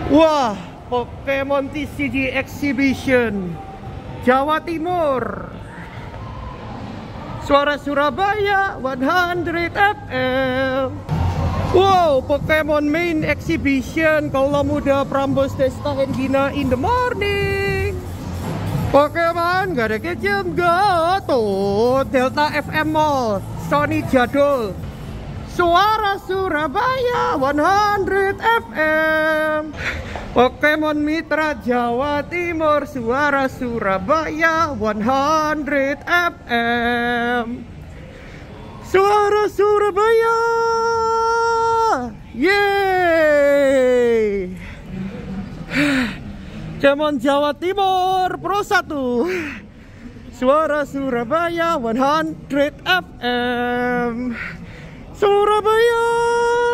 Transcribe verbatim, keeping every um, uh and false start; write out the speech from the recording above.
Wah, Pokemon T C G Exhibition Jawa Timur. Suara Surabaya seratus F M. Wow, Pokemon Main Exhibition Kaula Muda Prambos Desta Gina in the morning. Pokemon gak ada kejem Gatot Delta F M Mall Sony Jadul. Suara Surabaya seratus F M. Pokemon Mitra Jawa Timur. Suara Surabaya seratus F M. Suara Surabaya. Yeay. Pokemon Jawa Timur Pro satu. Suara Surabaya seratus F M. Surabaya.